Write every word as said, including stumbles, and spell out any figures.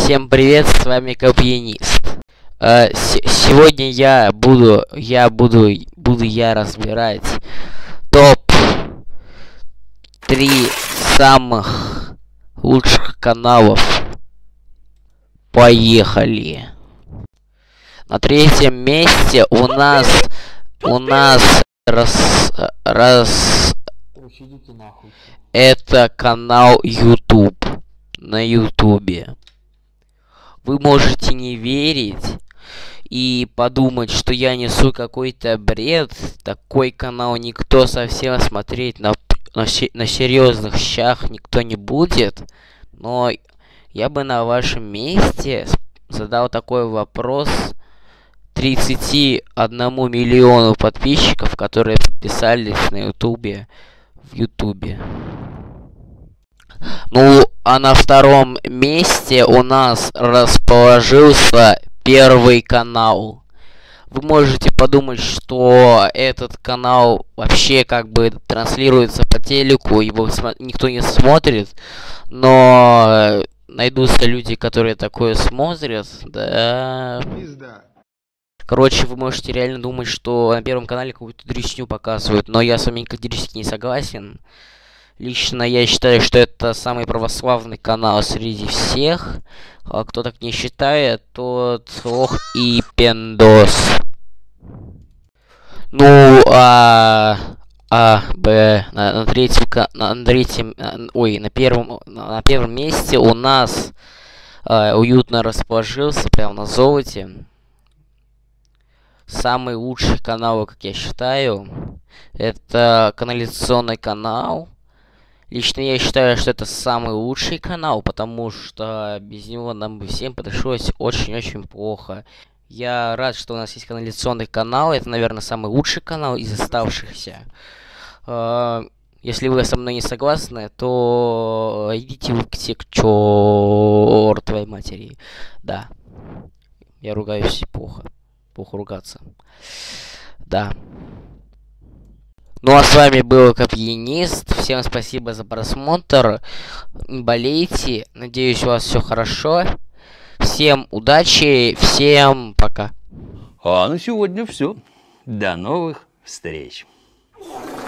Всем привет, с вами Копьянист. Э, сегодня я буду, я буду, буду я разбирать топ три самых лучших каналов. Поехали. На третьем месте у нас, у нас раз, раз, это канал YouTube. На Ютубе. Вы можете не верить и подумать, что я несу какой-то бред. Такой канал никто совсем смотреть на, на, на серьезных щах никто не будет. Но я бы на вашем месте задал такой вопрос тридцати одному миллиону подписчиков, которые подписались на Ютубе в Ютубе. Ну, а на втором месте у нас расположился Первый канал. Вы можете подумать, что этот канал вообще как бы транслируется по телеку, его никто не смотрит, но найдутся люди, которые такое смотрят, да. Короче, вы можете реально думать, что на Первом канале какую-то дресню показывают, но я с вами категорически не согласен. Лично я считаю, что это самый православный канал среди всех. А кто так не считает, тот ох и пиндос. Ну, а... А, Б, на, на третьем, на третьем, ой, на первом, на первом месте у нас а, уютно расположился, прямо на золоте. Самый лучший канал, как я считаю, это канализационный канал. Лично я считаю, что это самый лучший канал, потому что без него нам бы всем пришлось очень-очень плохо. Я рад, что у нас есть канализационный канал. Это, наверное, самый лучший канал из оставшихся. Если вы со мной не согласны, то идите вы все к чёртовой матери. Да. Я ругаюсь плохо. Плохо ругаться. Да. Ну а с вами был Копьянист. Всем спасибо за просмотр. Не болейте. Надеюсь, у вас все хорошо. Всем удачи. Всем пока. А на сегодня все. До новых встреч.